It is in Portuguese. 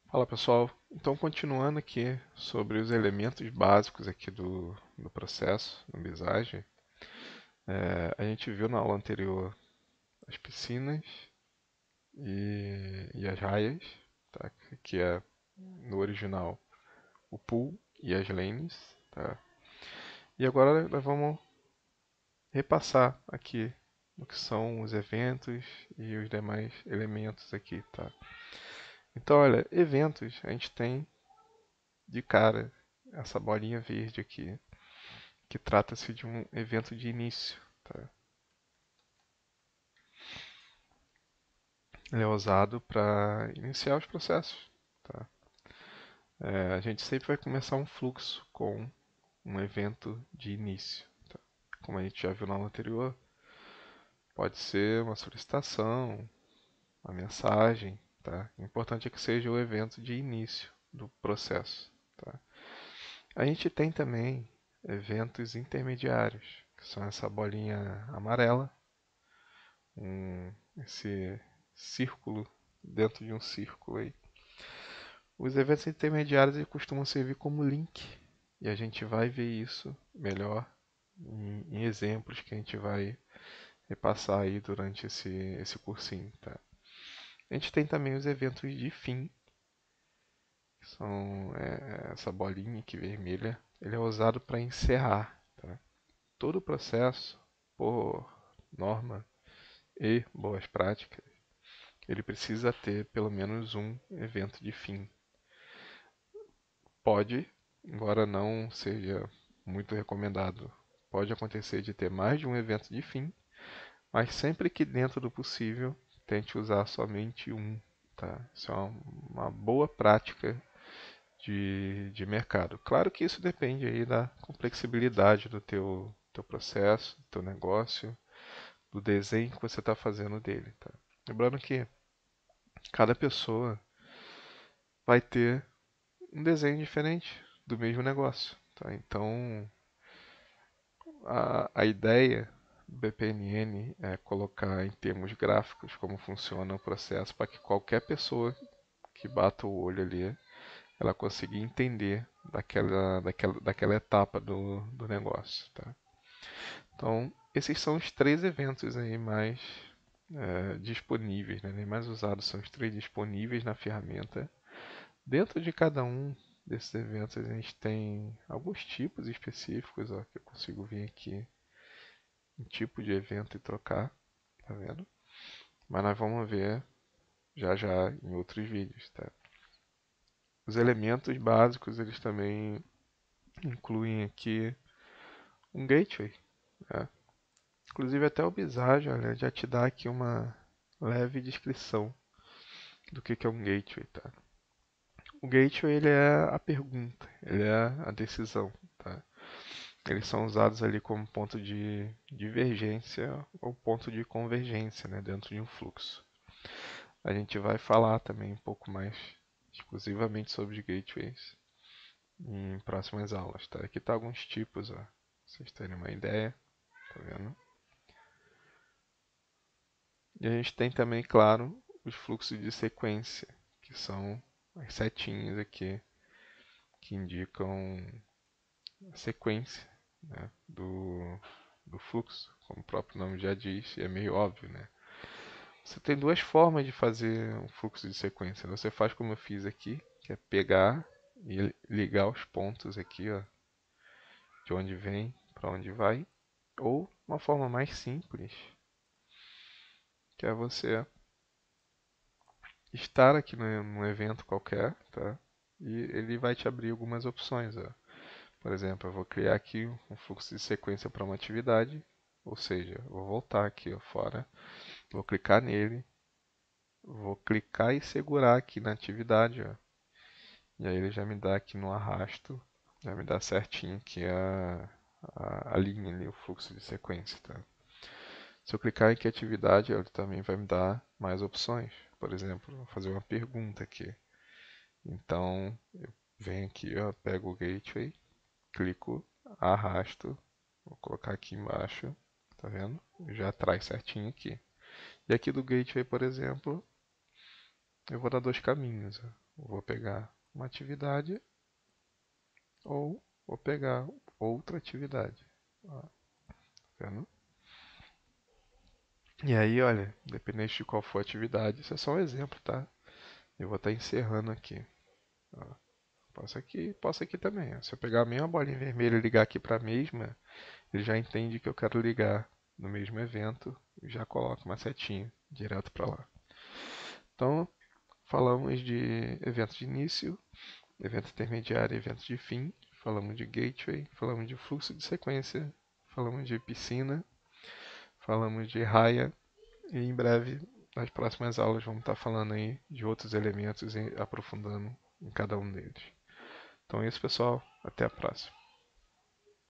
Fala pessoal, então continuando aqui sobre os elementos básicos aqui do processo, no Visage, a gente viu na aula anterior as piscinas e as raias, tá? Que é no original o pool e as lanes, tá? E agora nós vamos repassar aqui o que são os eventos e os demais elementos aqui, tá? Então olha, eventos a gente tem de cara essa bolinha verde aqui, que trata-se de um evento de início. Tá? Ele é usado para iniciar os processos. Tá? A gente sempre vai começar um fluxo com um evento de início. Tá? Como a gente já viu na aula anterior, pode ser uma solicitação, uma mensagem. Tá? O importante é que seja o evento de início do processo. Tá? A gente tem também eventos intermediários, que são essa bolinha amarela, esse círculo dentro de um círculo aí. Os eventos intermediários eles costumam servir como link e a gente vai ver isso melhor em exemplos que a gente vai repassar aí durante esse cursinho. Tá? A gente tem também os eventos de fim, que são essa bolinha aqui vermelha. Ele é usado para encerrar. Tá? Todo o processo, por norma e boas práticas, ele precisa ter pelo menos um evento de fim. Pode, embora não seja muito recomendado, pode acontecer de ter mais de um evento de fim, mas sempre que dentro do possível, tente usar somente um. Tá? Isso é uma boa prática de mercado. Claro que isso depende aí da complexibilidade do teu processo, do teu negócio, do desenho que você está fazendo dele. Tá? Lembrando que cada pessoa vai ter um desenho diferente do mesmo negócio. Tá? Então, a ideia do BPMN é colocar em termos gráficos como funciona o processo para que qualquer pessoa que bata o olho ali, ela consiga entender daquela etapa do negócio. Tá? Então, esses são os três eventos aí mais disponíveis, né? Nem mais usados, são os três disponíveis na ferramenta. Dentro de cada um desses eventos a gente tem alguns tipos específicos, ó, que eu consigo vir aqui um tipo de evento e trocar, tá vendo? Mas nós vamos ver já já em outros vídeos, tá? Os elementos básicos eles também incluem aqui um gateway, né? Inclusive até o Visage, olha, já te dá aqui uma leve descrição do que é um gateway, tá? O gateway ele é a pergunta, ele é a decisão, tá? Eles são usados ali como ponto de divergência ou ponto de convergência, né, dentro de um fluxo. A gente vai falar também um pouco mais exclusivamente sobre gateways em próximas aulas, tá? Aqui tá alguns tipos, ó, pra vocês terem uma ideia, tá vendo? E a gente tem também, claro, os fluxos de sequência, que são as setinhas aqui que indicam a sequência, né, do fluxo, como o próprio nome já diz, e é meio óbvio, né? Você tem duas formas de fazer um fluxo de sequência. Você faz como eu fiz aqui, que é pegar e ligar os pontos aqui, ó, de onde vem para onde vai, ou uma forma mais simples, que é você estar aqui num evento qualquer, tá? E ele vai te abrir algumas opções, ó. Por exemplo, eu vou criar aqui um fluxo de sequência para uma atividade, ou seja, eu vou voltar aqui ó, fora, vou clicar nele, vou clicar e segurar aqui na atividade, ó. E aí ele já me dá aqui no arrasto, já me dá certinho aqui a linha ali, o fluxo de sequência, tá? Se eu clicar em que atividade, ele também vai me dar mais opções. Por exemplo, vou fazer uma pergunta aqui. Então, eu venho aqui, ó, pego o gateway, clico, arrasto, vou colocar aqui embaixo, tá vendo? Já traz certinho aqui. E aqui do gateway, por exemplo, eu vou dar dois caminhos. Eu vou pegar uma atividade ou vou pegar outra atividade. Ó, tá vendo? E aí, olha, independente de qual for a atividade, isso é só um exemplo, tá? Eu vou estar encerrando aqui. Ó, posso aqui também. Ó. Se eu pegar a mesma bolinha vermelha e ligar aqui para a mesma, ele já entende que eu quero ligar no mesmo evento e já coloca uma setinha direto para lá. Então, falamos de evento de início, evento intermediário e evento de fim. Falamos de gateway, falamos de fluxo de sequência, falamos de piscina, falamos de raia e em breve, nas próximas aulas, vamos estar falando aí de outros elementos e aprofundando em cada um deles. Então é isso, pessoal. Até a próxima.